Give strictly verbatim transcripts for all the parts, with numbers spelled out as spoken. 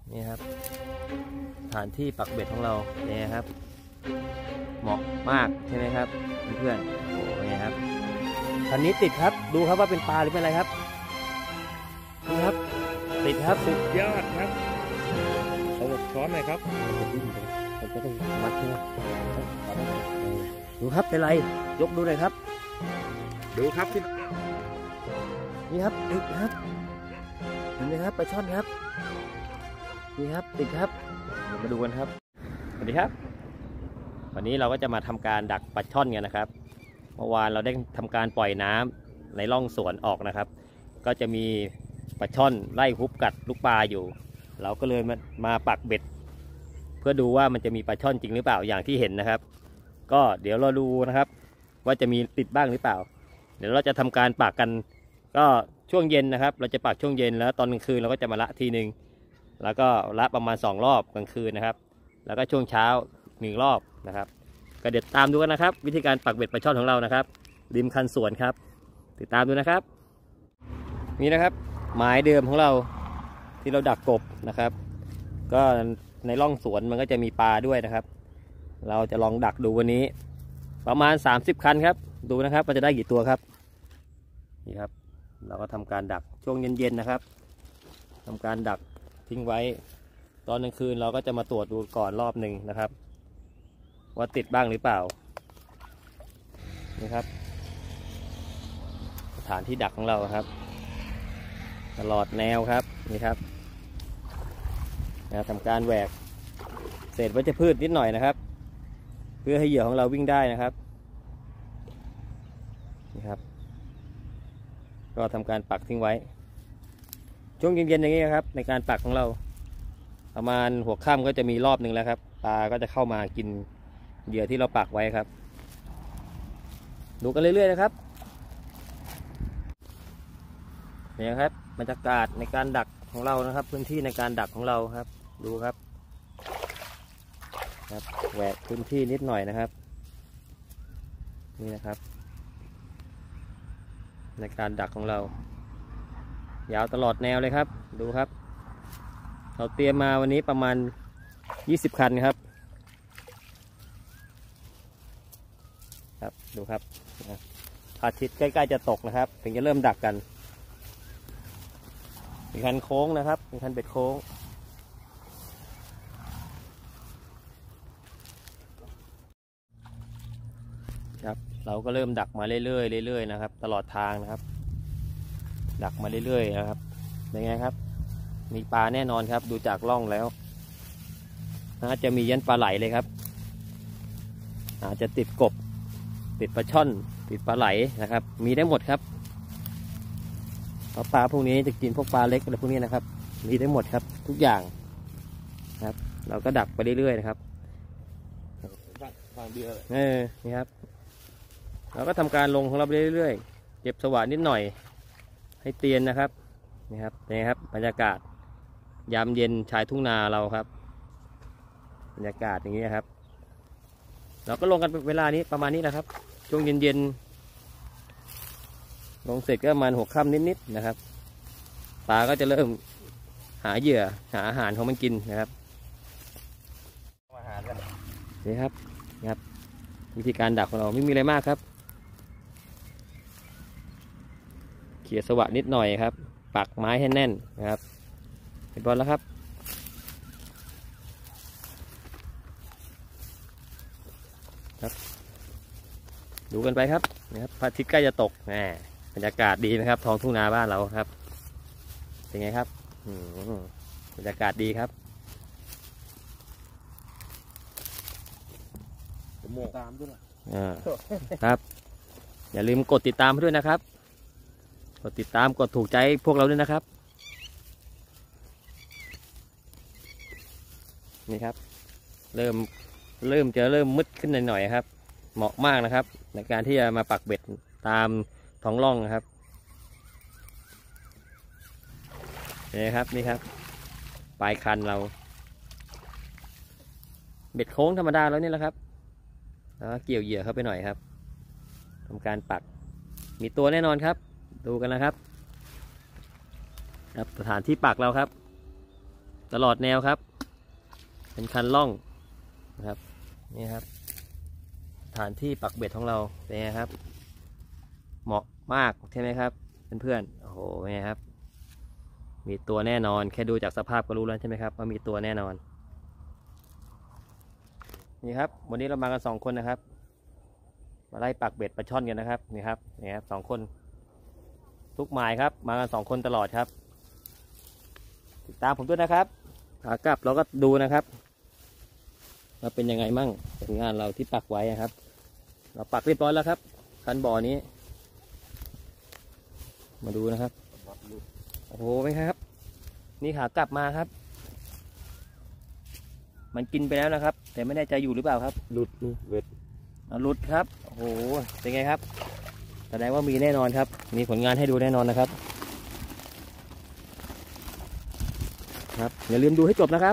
นี่ครับสถานที่ปักเบ็ดของเราเนี่ยครับเหมาะมากใช่ไหมครับเพื่อนๆโอ้ยครับคันนี้ติดครับดูครับว่าเป็นปลาหรือเป็นอะไรครับนี่ครับติดครับสุดยอดครับเอาช้อนหน่อยครับผมจะต้องมัดนะดูครับเป็นไรยกดูหน่อยครับดูครับที่นี่ครับติดครับเห็นไหมครับปลาช่อนครับนี่ครับติดครับมาดูกันครับสวัสดีครับวันนี้เราก็จะมาทำการดักปลาช่อนกันนะครับเมื่อวานเราได้ทำการปล่อยน้ำในร่องสวนออกนะครับก็จะมีปลาช่อนไล่ฮุบกัดลูกปลาอยู่เราก็เลยมามาปักเบ็ดเพื่อดูว่ามันจะมีปลาช่อนจริงหรือเปล่าอย่างที่เห็นนะครับก็เดี๋ยวเราดูนะครับว่าจะมีติดบ้างหรือเปล่าเดี๋ยวเราจะทำการปักกันก็ช่วงเย็นนะครับเราจะปักช่วงเย็นแล้วตอนกลางคืนเราก็จะมาละทีหนึ่งแล้วก็ละประมาณสองรอบกลางคืนนะครับแล้วก็ช่วงเช้าหนึ่งรอบนะครับก็เดี๋ยวตามดูกันนะครับวิธีการปักเบ็ดปลาช่อนของเรานะครับริมคันสวนครับติดตามดูนะครับนี่นะครับหมายเดิมของเราที่เราดักกบนะครับก็ในร่องสวนมันก็จะมีปลาด้วยนะครับเราจะลองดักดูวันนี้ประมาณสามสิบคันครับดูนะครับว่าจะได้กี่ตัวครับนี่ครับเราก็ทำการดักช่วงเย็นๆนะครับทำการดักทิ้งไว้ตอนกลางคืนเราก็จะมาตรวจดูก่อนรอบหนึ่งนะครับว่าติดบ้างหรือเปล่านี่ครับสถานที่ดักของเราครับตลอดแนวครับนี่ครับทำการแหวกเศษวัชพืชนิดหน่อยนะครับเพื่อให้เหยื่อของเราวิ่งได้นะครับนี่ครับก็ทำการปักทิ้งไว้ช่วงเย็นๆอย่างนี้ครับในการปักของเราประมาณหัวค่ำก็จะมีรอบหนึ่งแล้วครับปลาก็จะเข้ามากินเหยื่อที่เราปักไว้ครับดูกันเรื่อยๆนะครับนี่ครับบรรยากาศในการดักของเรานะครับพื้นที่ในการดักของเราครับดูครับครับแหวกพื้นที่นิดหน่อยนะครับนี่นะครับในการดักของเรายาวตลอดแนวเลยครับดูครับเราเตรียมมาวันนี้ประมาณยี่สิบคันครับครับดูครับพระอาทิตย์ใกล้ๆจะตกนะครับถึงจะเริ่มดักกันมีคันโค้งนะครับมีคันเบ็ดโค้งครับเราก็เริ่มดักมาเรื่อยๆเรื่อยๆนะครับตลอดทางนะครับดักมาเรื่อยๆนะครับเป็นไงครับมีปลาแน่นอนครับดูจากร่องแล้วน่าจะมียันปลาไหลเลยครับอาจจะติดกบติดปลาช่อนติดปลาไหลนะครับมีได้หมดครับเพราะปลาพวกนี้จะกินพวกปลาเล็กอะไรพวกนี้นะครับมีได้หมดครับทุกอย่างครับเราก็ดักไปเรื่อยๆนะครับเออนี่ครับเราก็ทำการลงของเราไปเรื่อยๆเก็บสว่านนิดหน่อยให้เตียนนะครับนี่ครับนี่ครับบรรยากาศยามเย็นชายทุ่งนาเราครับบรรยากาศอย่างนี้ครับเราก็ลงกันเวลานี้ประมาณนี้นะครับช่วงเย็นๆลงเสร็จก็ประมาณหกค่ำนิดๆนะครับปลาก็จะเริ่มหาเหยื่อหาอาหารของมันกินนะครับอาหารกันนี่ครับนี่ครับวิธีการดักของเราไม่มีอะไรมากครับเขี่ยสวะนิดหน่อยครับปักไม้ให้แน่นนะครับเห็นบอลแล้วครับครับดูกันไปครับนะครับพระอาทิตย์ใกล้จะตกแหมบรรยากาศดีนะครับท้องทุ่งนาบ้านเราครับเป็นไงครับบรรยากาศดีครับตามด้วยครับอย่าลืมกดติดตามด้วยนะครับกดติดตามกดถูกใจพวกเราด้วยนะครับนี่ครับเริ่มเริ่มจะเริ่มมืดขึ้นหน่อยๆครับเหมาะมากนะครับในการที่จะมาปักเบ็ดตามท้องร่องนะครับนี่ครับนี่ครับปลายคันเราเบ็ดโค้งธรรมดาแล้วนี่แหละครับแล้วเกี่ยวเหยื่อเข้าไปหน่อยครับทำการปักมีตัวแน่นอนครับดูกันนะครับครับสถานที่ปักเราครับตลอดแนวครับเป็นคันล่องนะครับนี่ครับสถานที่ปักเบ็ดของเราเป็นไงครับเหมาะมากใช่ไหมครับเพื่อนๆโอ้โหเป็นไงครับมีตัวแน่นอนแค่ดูจากสภาพก็รู้แล้วใช่ไหมครับว่ามีตัวแน่นอนนี่ครับวันนี้เรามากันสองคนนะครับมาไล่ปักเบ็ดปลาช่อนกันนะครับนี่ครับนี่ครับสองคนทุกหมายครับมากันสองคนตลอดครับติดตามผมด้วยนะครับขากลับเราก็ดูนะครับว่าเป็นยังไงมั่งผลงานเราที่ปักไว้ครับเราปักเรียบร้อยแล้วครับคันบ่อนี้มาดูนะครับโอ้โหเป็นไงครับนี่ขากลับมาครับมันกินไปแล้วนะครับแต่ไม่แน่ใจอยู่หรือเปล่าครับหลุดนี่เบ็ดหลุดครับโอ้โหเป็นไงครับแสดงว่ามีแน่นอนครับมีผลงานให้ดูแน่นอนนะครับครับอย่าลืมดูให้จบนะครับ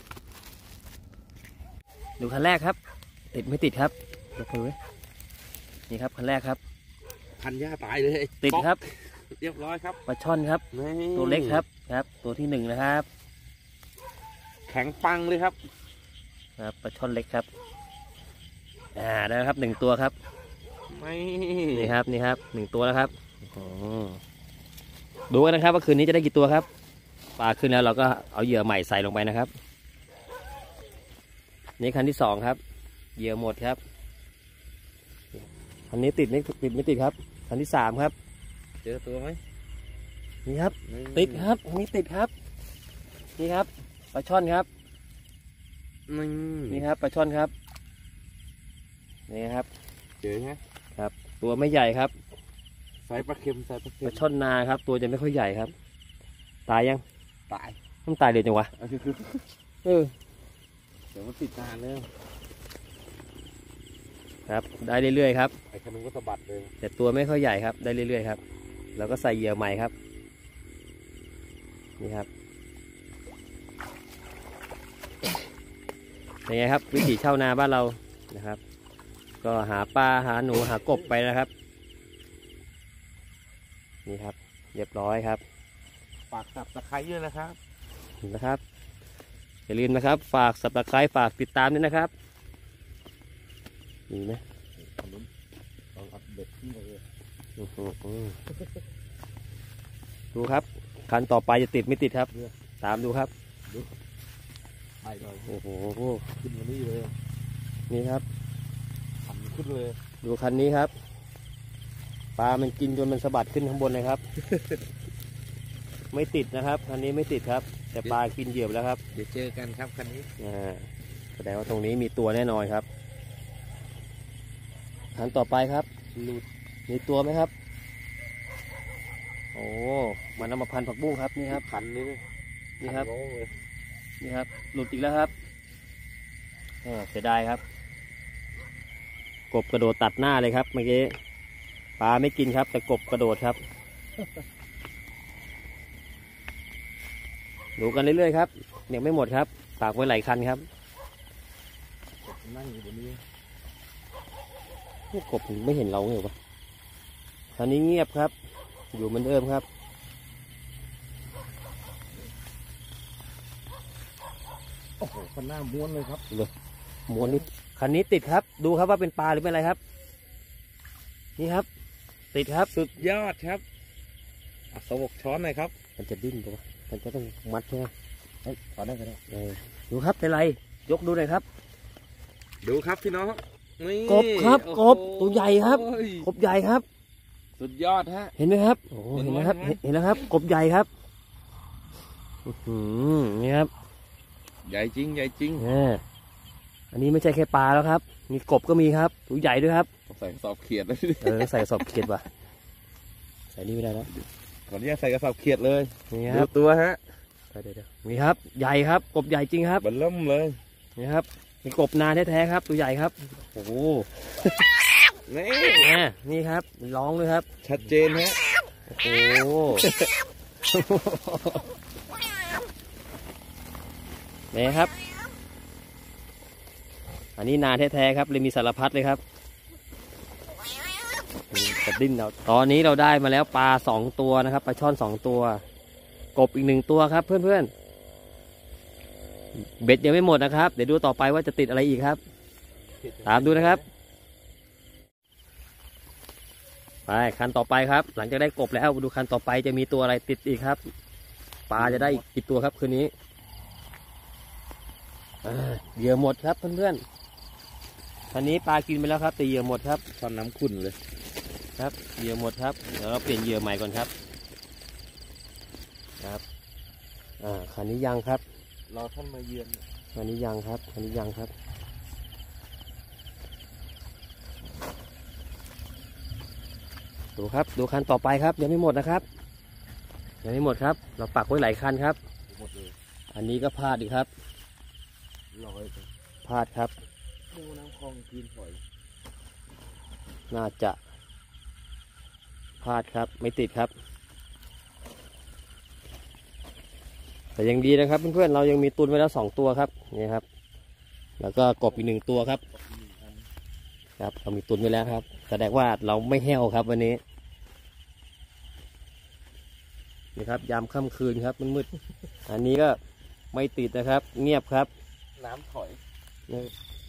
ดูคันแรกครับติดไม่ติดครับยกมือนี่ครับคันแรกครับคันหญ้าตายเลยติดครับเรียบร้อยครับปลาช่อนครับตัวเล็กครับครับตัวที่หนึ่งนะครับแข็งปังเลยครับครับปลาช่อนเล็กครับอ่าได้ครับหนึ่งตัวครับไม่นี่ครับนี่ครับหนึ่งตัวแล้วครับดูกันนะครับว่าคืนนี้จะได้กี่ตัวครับปลาขึ้นแล้วเราก็เอาเหยื่อใหม่ใส่ลงไปนะครับนี่คันที่สองครับเหยื่อหมดครับคันนี้ติดไม่ติดไม่ติดครับคันที่สามครับเจอตัวไหมนี่ครับติดครับอันนี้ติดครับนี่ครับปลาช่อนครับนี่ครับปลาช่อนครับนี่ครับเจอไหมครับตัวไม่ใหญ่ครับใส่ปลาเค็มใส่ปลาเค็มปลาช่อนนาครับตัวจะไม่ค่อยใหญ่ครับตายยังตายต้องตายเลยจังวะเออเดี๋ยวมันติดนานเลยครับได้เรื่อยๆครับไอ้คันนึงก็สะบัดเลยแต่ตัวไม่ค่อยใหญ่ครับได้เรื่อยๆครับแล้วก็ใส่เหยื่อใหม่ครับนี่ครับเป็นไงครับวิถีเช่านาบ้านเรานะครับก็หาปลาหาหนูหากบไปนะครับนี่ครับเรียบร้อยครับฝากสับตะไคร้ด้วยนะครับนะครับอย่าลืมนะครับฝากสับตะไคร้ฝากติดตามด้วยนะครับมีไหมลองอัปเดตขึ้นเลยดูครับคันต่อไปจะติดไม่ติดครับตามดูครับดูไปเลยโอ้โหขึ้นมานี่เลยนี่ครับขันขึ้นเลยดูคันนี้ครับปลามันกินจนมันสะบัดขึ้นข้างบนเลยครับไม่ติดนะครับคันนี้ไม่ติดครับแต่ปลากินเหยื่อแล้วครับเดี๋ยวเจอกันครับคันนี้อ่าแสดงว่าตรงนี้มีตัวแน่นอนครับคันต่อไปครับหลุดมีตัวไหมครับโอ้มันเอามาพันผักบุ้งครับนี่ครับขันนี้นี่ครับนี่ครับหลุดอีกแล้วครับเสียดายครับกบกระโดดตัดหน้าเลยครับเมื่อกี้ปลาไม่กินครับแต่กบกระโดดครับดูกันเรื่อยๆครับยังไม่หมดครับฝากไว้หลายคันครับนั่งอยู่บนนี้กบไม่เห็นเราเหรอวะคันนี้เงียบครับอยู่เหมือนเดิมครับโอ้โหคันหน้าม้วนเลยครับเลยม้วนนี่คันนี้ติดครับดูครับว่าเป็นปลาหรือเป็นอะไรครับนี่ครับติดครับสุดยอดครับสวกช้อนหน่อยครับมันจะดิ้นปะมันจะต้องมัดใช่ไหมเฮ้ยขอได้ก็ได้ดูครับเป็นไรยกดูหน่อยครับดูครับพี่น้องกบครับกบตัวใหญ่ครับกบใหญ่ครับสุดยอดฮะเห็นไหมครับโอ้เห็นไหมครับเห็นแล้วครับกบใหญ่ครับนี่ครับใหญ่จริงใหญ่จริงอันนี้ไม่ใช่แค่ปลาแล้วครับมีกบก็มีครับตัวใหญ่ด้วยครับใส่กระสอบเขียดเลยเออใส่กระสอบเขียดว่ะใส่นี่ไม่ได้แล้วก่อนที่จะใส่กระสอบเขียดเลยนี่ครับตัวฮะเดี๋ยวเดี๋ยวนี่ครับใหญ่ครับกบใหญ่จริงครับบันล่มเลยนี่ครับมีกบนาแท้ๆครับตัวใหญ่ครับโอ้โหนี่นี่ครับร้องเลยครับชัดเจนฮะโอ้โหนี่ครับอันนี้นาแท้ๆครับเลยมีสารพัดเลยครับกระดิ้นเราตอนนี้เราได้มาแล้วปลาสองตัวนะครับปลาช่อนสองตัวกบอีกหนึ่งตัวครับเพื่อนๆเบ็ดยังไม่หมดนะครับเดี๋ยวดูต่อไปว่าจะติดอะไรอีกครับตามดูนะครับไปคันต่อไปครับหลังจากได้กบแล้วดูคันต่อไปจะมีตัวอะไรติดอีกครับปลาจะได้อีกกี่ตัวครับคืนนี้เหยื่อหมดครับเพื่อนๆคันนี้ปลากินไปแล้วครับแต่เหยื่อหมดครับตอนน้ำขุ่นเลยครับเหยื่อหมดครับเดี๋ยวเราเปลี่ยนเหยื่อใหม่ก่อนครับครับอ่าคันนี้ยังครับรอท่านมาเยือนคันนี้ยังครับคันนี้ยังครับดูครับดูคันต่อไปครับยังไม่หมดนะครับยังไม่หมดครับเราปักไว้หลายคันครับหมดเลยอันนี้ก็พลาดอีกครับลอยไปพลาดครับดูน้ำคลองกินหอยน่าจะพลาดครับไม่ติดครับแต่ยังดีนะครับเพื่อนๆเรายังมีตุนไว้แล้วสองตัวครับนี่ครับแล้วก็กบอีกหนึ่งตัวครับครับเรามีตุนไว้แล้วครับแสดงว่าเราไม่แห้วครับวันนี้นี่ครับยามค่ำคืนครับมันมืดอันนี้ก็ไม่ติดนะครับเงียบครับน้ำถอยนี่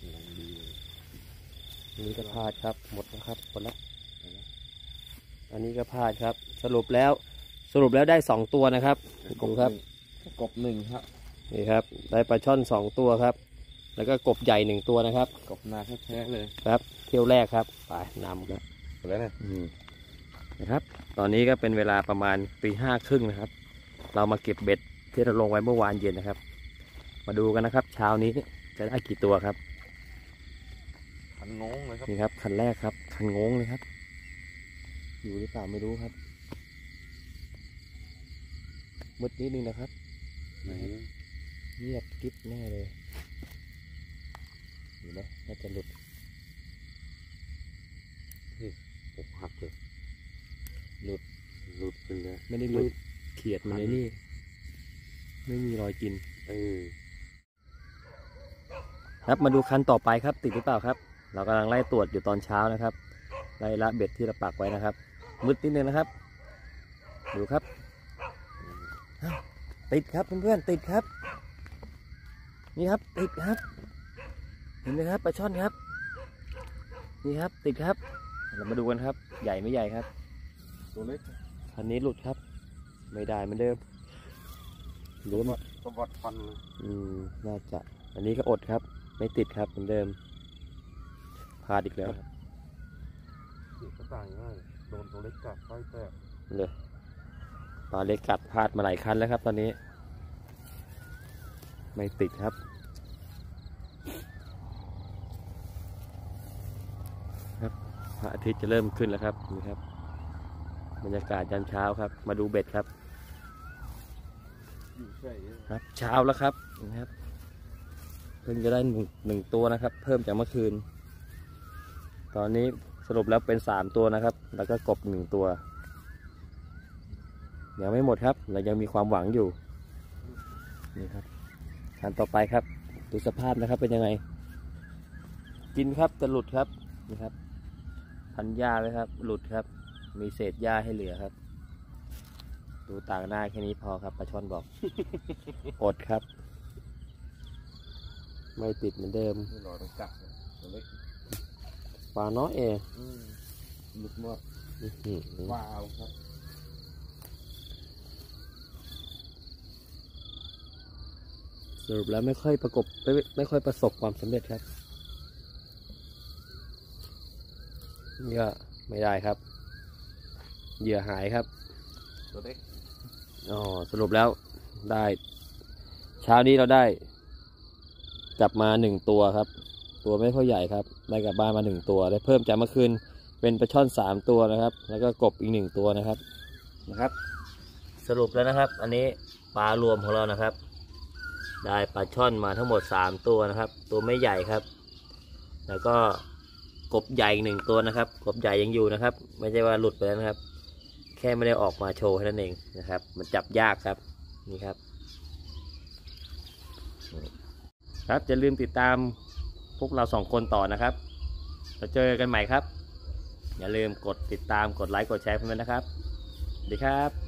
นี่ก็พลาดครับหมดนะครับหมดแล้วอันนี้ก็พลาดครับสรุปแล้วสรุปแล้วได้สองตัวนะครับกบครับกบหนึ่งครับนี่ครับได้ปลาช่อนสองตัวครับแล้วก็กบใหญ่หนึ่งตัวนะครับกบนาแท้ๆเลยครับเที่ยวแรกครับไปนำครับแล้วนะนะครับตอนนี้ก็เป็นเวลาประมาณตีห้าครึ่งนะครับเรามาเก็บเบ็ดที่เราลงไว้เมื่อวานเย็นนะครับมาดูกันนะครับเช้านี้จะได้กี่ตัวครับคันงงเลยครับนี่ครับคันแรกครับคันงงเลยครับอยู่หรือเปล่าไม่รู้ครับมืดนิดนึงนะครับเงียบกิ๊บแน่เลยอยู่ไหมน่าจะหลุดนี่ผมหักเลยหลุดหลุดไปเลยไม่ได้หลุดเขียดมันในนี่ไม่มีรอยกินเออครับมาดูคันต่อไปครับติดหรือเปล่าครับเรากำลังไล่ตรวจอยู่ตอนเช้านะครับไล่ละเบ็ดที่เราปักไว้นะครับมืดนิดนึงนะครับดูครับติดครับเพื่อนๆติดครับนี่ครับติดครับเห็นไหมครับปลาช่อนครับนี่ครับติดครับเรามาดูกันครับใหญ่ไม่ใหญ่ครับตัวเล็กคันนี้หลุดครับไม่ได้เหมือนเดิมหลุดสะบัดฟันอืมน่าจะอันนี้ก็อดครับไม่ติดครับเหมือนเดิมพลาดอีกแล้วเด็กก็ต่างง่ายโดนตัวเล็กกัดไฟแตกเลยปลาเล็กกัดพลาดมาหลายคันแล้วครับตอนนี้ไม่ติดครับครับพระอาทิตย์จะเริ่มขึ้นแล้วครับนี่ครับบรรยากาศยามเช้าครับมาดูเบ็ดครับครับเช้าแล้วครับนะครับเพิ่งจะได้หนึ่งหนึ่งตัวนะครับเพิ่มจากเมื่อคืนตอนนี้สรุปแล้วเป็นสามตัวนะครับแล้วก็กบหนึ่งตัวยังไม่หมดครับเรายังมีความหวังอยู่นี่ครับขั้นต่อไปครับดูสภาพนะครับเป็นยังไงกินครับจะหลุดครับนี่ครับพันหญ้าไว้ครับหลุดครับมีเศษหญ้าให้เหลือครับดูต่างหน้าแค่นี้พอครับปลาช่อนบอก อดครับไม่ติดเหมือนเดิมไม่รอต้องกัดตัวเล็กปลาน้อยเองหลุดหมดว้าวครับสรุปแล้วไม่ค่อยประกบไม่ไม่ค่อยประสบความสำเร็จครับนี่ก็ไม่ได้ครับเหยื่อหายครับตัวเล็กอ๋อสรุปแล้วได้เช้านี้เราได้จับมาหนึ่งตัวครับตัวไม่ค่อยใหญ่ครับได้กลับบ้านมาหนึ่งตัวได้เพิ่มจากเมื่อคืนเป็นปลาช่อนสามตัวนะครับแล้วก็กบอีกหนึ่งตัวนะครับนะครับสรุปแล้วนะครับอันนี้ปลารวมของเรานะครับได้ปลาช่อนมาทั้งหมดสามตัวนะครับตัวไม่ใหญ่ครับแล้วก็กบใหญ่หนึ่งตัวนะครับกบใหญ่ยังอยู่นะครับไม่ใช่ว่าหลุดไปแล้วนะครับแค่ไม่ได้ออกมาโชว์แค่นั้นเองนะครับมันจับยากครับนี่ครับครับอย่าลืมติดตามพวกเราสองคนต่อนะครับเราเจอกันใหม่ครับอย่าลืมกดติดตามกดไลค์กดแชร์เพื่อนๆนะครับสวัสดีครับ